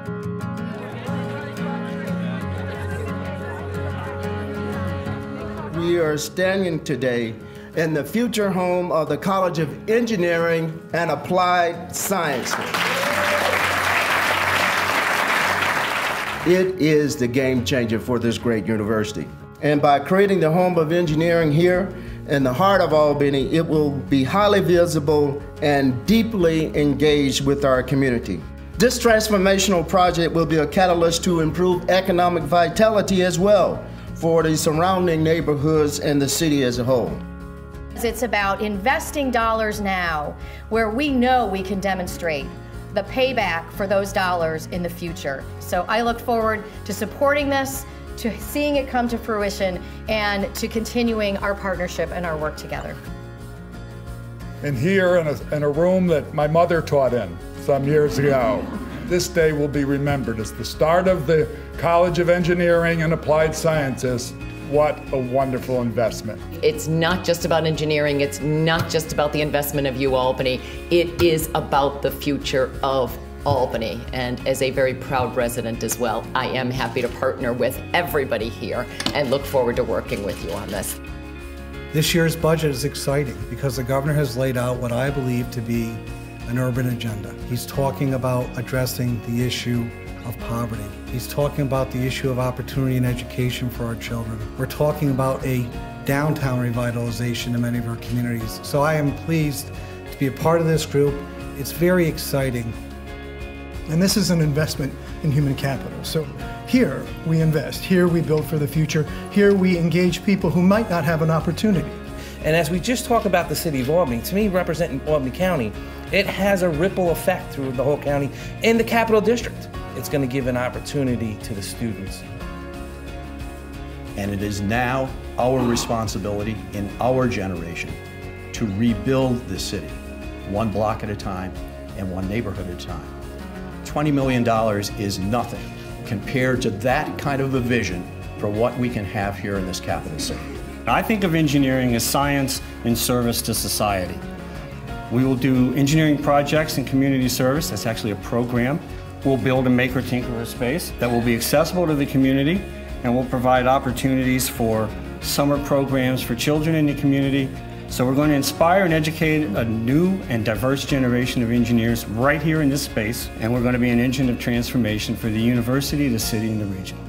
We are standing today in the future home of the College of Engineering and Applied Sciences. It is the game changer for this great university. And by creating the home of engineering here in the heart of Albany, it will be highly visible and deeply engaged with our community. This transformational project will be a catalyst to improve economic vitality as well for the surrounding neighborhoods and the city as a whole. It's about investing dollars now where we know we can demonstrate the payback for those dollars in the future. So I look forward to supporting this, to seeing it come to fruition, and to continuing our partnership and our work together. And here in a room that my mother taught in some years ago, this day will be remembered as the start of the College of Engineering and Applied Sciences. What a wonderful investment. It's not just about engineering, it's not just about the investment of UAlbany, it is about the future of Albany. And as a very proud resident as well, I am happy to partner with everybody here and look forward to working with you on this. This year's budget is exciting because the governor has laid out what I believe to be an urban agenda. He's talking about addressing the issue of poverty. He's talking about the issue of opportunity and education for our children. We're talking about a downtown revitalization in many of our communities. So I am pleased to be a part of this group. It's very exciting. And this is an investment in human capital. So here we invest, here we build for the future, here we engage people who might not have an opportunity. And as we just talk about the city of Albany, to me, representing Albany County, it has a ripple effect through the whole county and the Capital District. It's going to give an opportunity to the students. And it is now our responsibility in our generation to rebuild this city, one block at a time and one neighborhood at a time. $20 million is nothing compared to that kind of a vision for what we can have here in this capital city. I think of engineering as science in service to society. We will do engineering projects and community service. That's actually a program. We'll build a maker tinkerer space that will be accessible to the community, and we'll provide opportunities for summer programs for children in the community. So we're going to inspire and educate a new and diverse generation of engineers right here in this space, and we're going to be an engine of transformation for the university, the city, and the region.